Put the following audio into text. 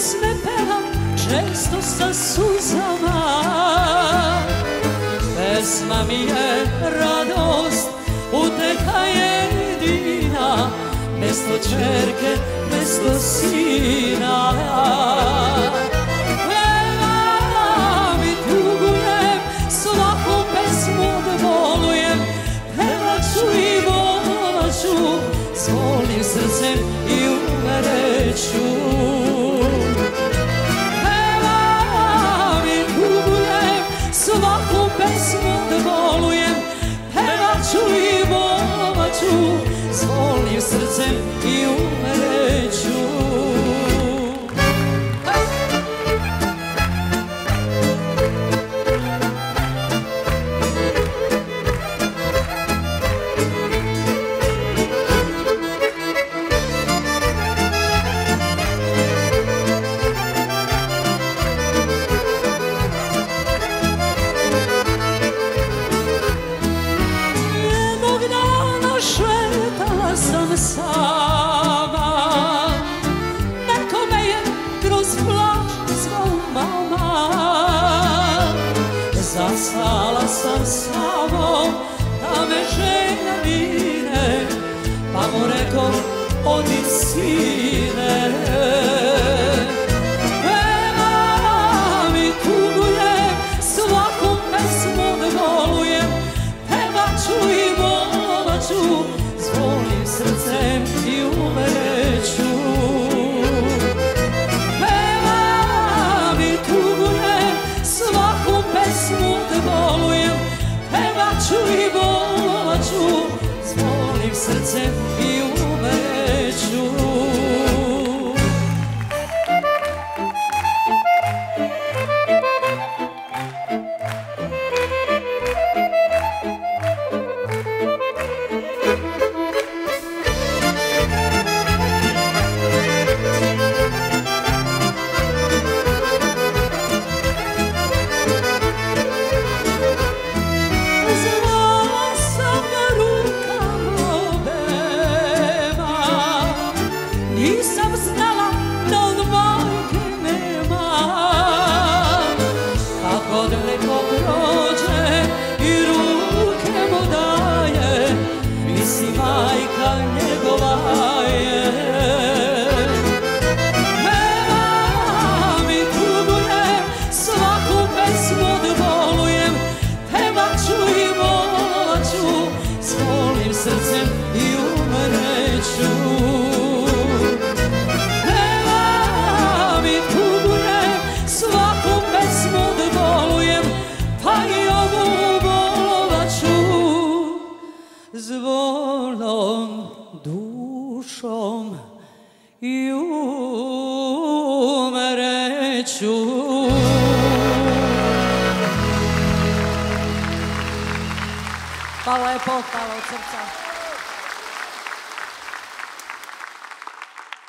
pjesme pevam često sa suzama. Pesma mi je radost, uteha jedina, mesto čerke, mesto sina. Pevam i tugujem, svaku pesmu odvolujem, pevat ću i volat ću, s volim srcem i umereću. Pevam i tugujem, svaku pesmu odvolujem, pevat ću i volat ću, s volim srcem i umereću. Sama, neko me je kroz plač zvao mama. Zastala sam samo da me želja mine, pa mu rekao odi sine. Pevam i tugujem, svaku pesmu odvolujem, pevat ću i volat ću, s volim srcem i umereću. Pevam i tugujem, svaku pesmu odvolujem, pevat ću i volat ću, s volim srcem i umereću. Nisam znala da od majke nema, kako daleko prođe i ruke mu daje, misli majka njegova je. Pevam i tugujem, svaku pesmu odvolujem, pevat ću i volat ću, s volim srcem i umereću. S volom dušom i umereću. Hvala lepo, hvala od srca.